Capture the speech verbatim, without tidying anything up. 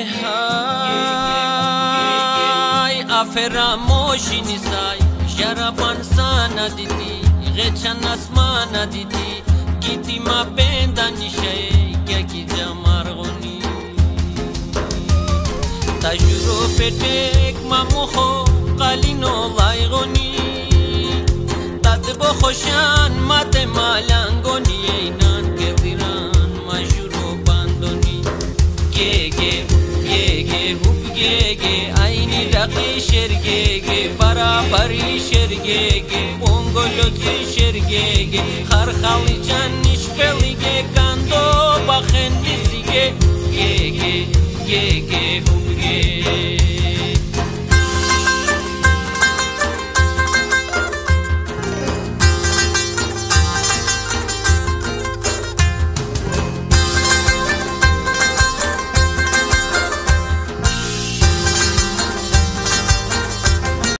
های افرا موشینی سای شرابان سانا دیدی غچن اسمانا دیدی گیتی ما بندانی شای گکی جمارغونی تجرو پتک ما مخو قلینو لایغونی تد بخوشان مات مالانگونی اینان کبیران مجرو باندونی گگه گگه هوب گگه اینی رقی شرگگه برابری شرگگه اونگلوزی شرگگه خرخالی جانش پلیگه کندو بخندیزیگه گگه گگه هوب